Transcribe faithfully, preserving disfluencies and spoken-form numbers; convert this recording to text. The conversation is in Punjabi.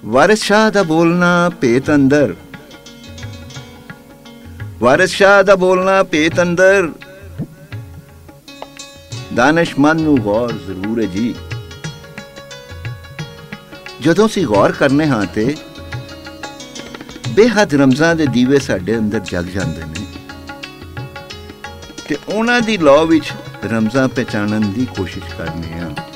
ਵਾਰਿਸ ਸ਼ਾਹ ਦਾ ਬੋਲਣਾ ਭੇਤ ਅੰਦਰ, ਵਾਰਿਸ ਸ਼ਾਹ ਦਾ ਬੋਲਣਾ ਭੇਤ ਅੰਦਰ, ਦਾਨਿਸ਼ਮੰਦ ਨੂੰ ਗੌਰ ਜ਼ਰੂਰ ਹੈ ਜੀ। ਜਦੋਂ ਅਸੀਂ ਗੌਰ ਕਰਨੇ ਹਾਂ ਤੇ ਬੇਹੱਦ ਰਮਜ਼ਾਂ ਦੇ ਦੀਵੇ ਸਾਡੇ ਅੰਦਰ ਜਗ ਜਾਂਦੇ ਨੇ ਤੇ ਉਹਨਾਂ ਦੀ ਲੌ ਵਿੱਚ ਰਮਜ਼ਾਂ ਪਹਿਚਾਣਨ ਦੀ ਕੋਸ਼ਿਸ਼ ਕਰਨੀ ਆ।